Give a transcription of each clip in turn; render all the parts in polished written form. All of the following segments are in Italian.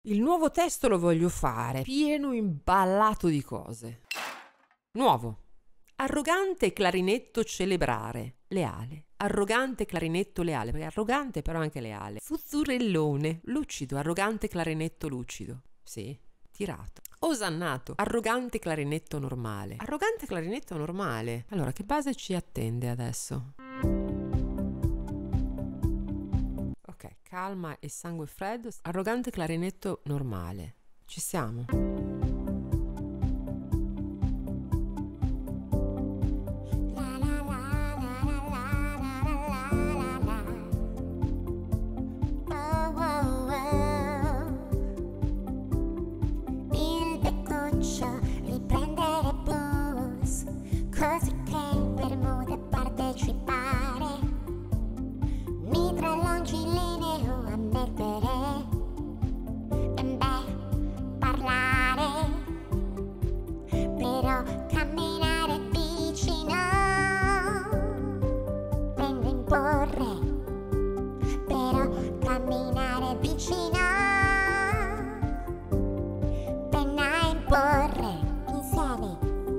Il nuovo testo lo voglio fare pieno imballato di cose. Nuovo. Arrogante clarinetto celebrare, leale. Arrogante clarinetto leale, perché arrogante però anche leale. Fuzzurellone, lucido, arrogante clarinetto lucido. Sì, tirato. Osannato, arrogante clarinetto normale. Arrogante clarinetto normale. Allora, che base ci attende adesso? Ok, calma e sangue freddo. Arrogante clarinetto normale. Ci siamo? Così che per moda partecipare mi tralongi lineo a mettere e beh, parlare, però camminare vicino tendo a imporre, però camminare vicino tendo a imporre insieme.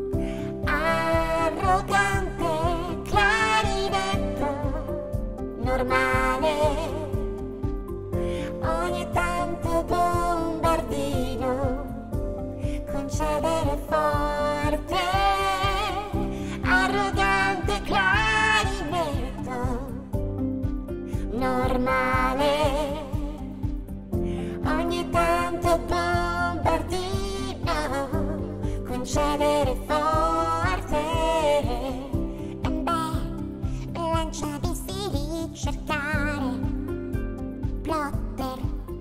Arrogante clarinetto normale, ogni tanto bombardino, concedere forte. Arrogante clarinetto normale, ogni tanto bombardino, concedere forte. Cercare plotter,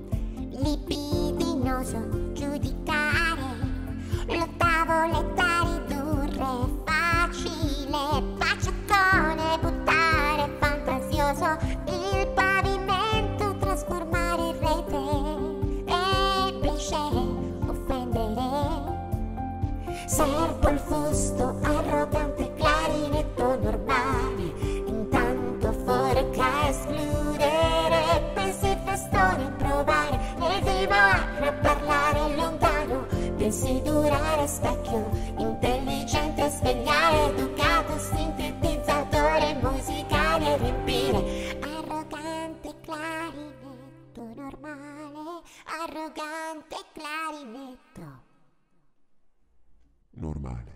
libidinoso, giudicare, l'ottavo da ridurre, facile, baciatone, buttare, fantasioso, il pavimento, trasformare in rete, e pesce, offendere, servo il fusto, arrogante clarinetto normale, intanto forca escludere, pensi festone, provare nel vivo a parlare lontano, pensi durare specchio, intelligente svegliare, educato, sintetizzatore musicale, riempire, arrogante clarinetto normale, arrogante clarinetto normale.